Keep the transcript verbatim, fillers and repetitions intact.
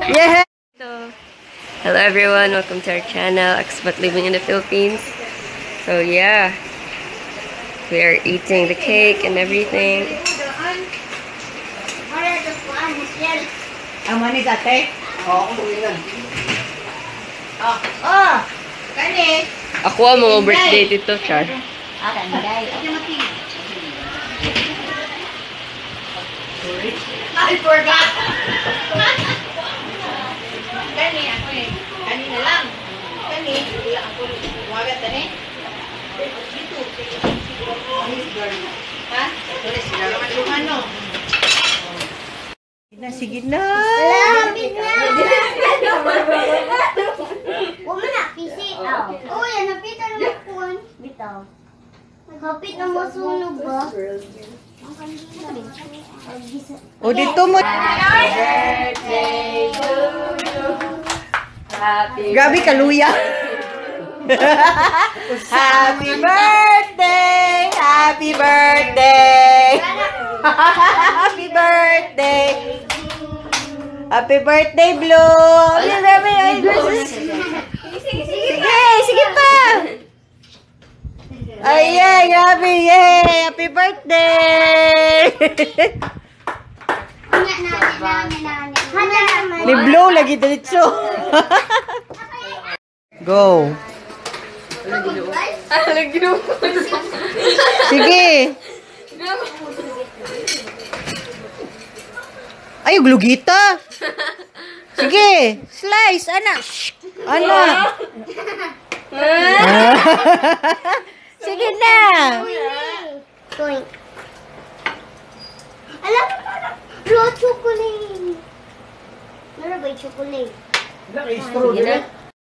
Yeah! Hello everyone, welcome to our channel, Expat Living in the Philippines. So yeah, we are eating the cake and everything. Ang manis ate? Oo, kuminan. Oh, oh! Kani? Ako ang mga birthday dito, Char. Ah, kanday. I forgot! Kani, ako eh. Kani na lang. Kani, wala ako. Wagat na eh. Dito. Ha? Ito sila naman yung ano. Sige na. Lapit na. Huwag mo na, pisi. Oh, yan, napitan mo kuwan. Bitaw. Hapit na masunog ba? O, dito mo. Birthday to you. Happy Grabe kaluya. Happy birthday! Happy birthday! Happy birthday! Happy birthday, Blue! Ay, grabe, ay, sige, sige pa! Ay, yay, grabe, yay! Happy birthday! Ni Blue, lagi dito. Go! Ah, nag-group. Sige! Ay, glugita! Sige! Slice! Ana! Ana! Sige na! Toink. Alam mo parang raw chocolate. Meron ba yung chocolate? Sige na.